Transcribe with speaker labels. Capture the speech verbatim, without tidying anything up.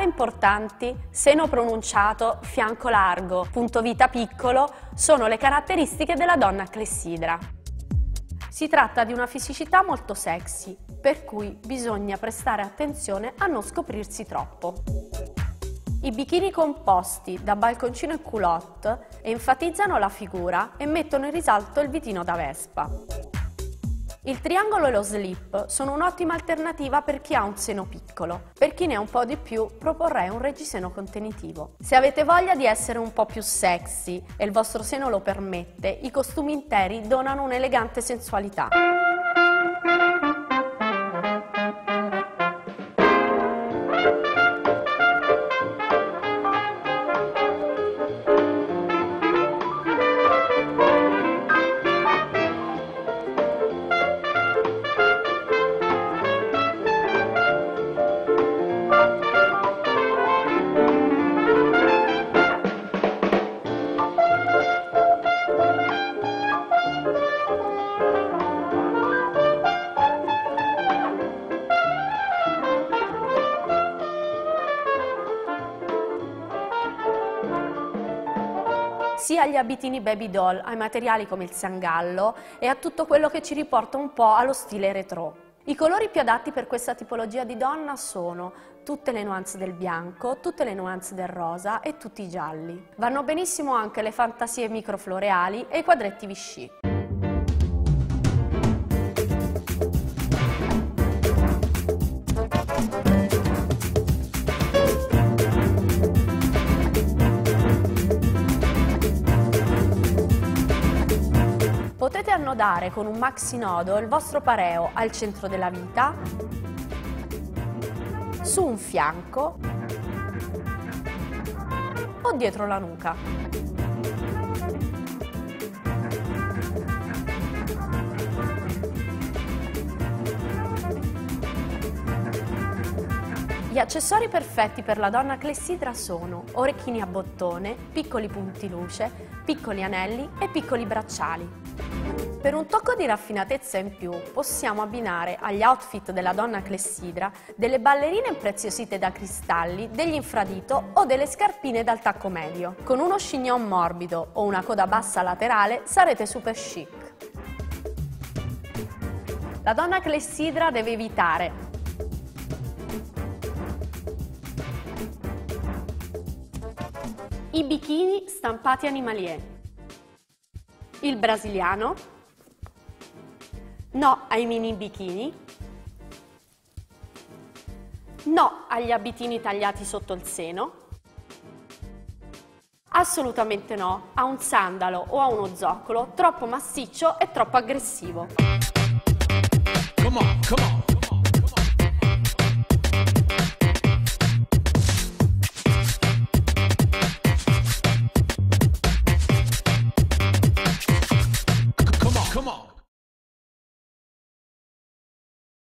Speaker 1: spalle importanti, seno pronunciato, fianco largo, punto vita piccolo sono le caratteristiche della donna clessidra. Si tratta di una fisicità molto sexy, per cui bisogna prestare attenzione a non scoprirsi troppo. I bikini composti da balconcino e culotte enfatizzano la figura e mettono in risalto il vitino da Vespa. Il triangolo e lo slip sono un'ottima alternativa per chi ha un seno piccolo. Per chi ne ha un po' di più, proporrei un reggiseno contenitivo. Se avete voglia di essere un po' più sexy e il vostro seno lo permette, i costumi interi donano un'elegante sensualità. Sia agli abitini baby doll, ai materiali come il sangallo e a tutto quello che ci riporta un po' allo stile retro. I colori più adatti per questa tipologia di donna sono tutte le nuance del bianco, tutte le nuance del rosa e tutti i gialli. Vanno benissimo anche le fantasie microfloreali e i quadretti Vichy. Potete annodare con un maxi nodo il vostro pareo al centro della vita, su un fianco o dietro la nuca. Gli accessori perfetti per la donna clessidra sono orecchini a bottone, piccoli punti luce, piccoli anelli e piccoli bracciali. Per un tocco di raffinatezza in più possiamo abbinare agli outfit della donna clessidra delle ballerine impreziosite da cristalli, degli infradito o delle scarpine dal tacco medio. Con uno chignon morbido o una coda bassa laterale sarete super chic. La donna clessidra deve evitare i bikini stampati animalier, il brasiliano, no ai mini bikini, no agli abitini tagliati sotto il seno, assolutamente no a un sandalo o a uno zoccolo troppo massiccio e troppo aggressivo.
Speaker 2: Come on, come on.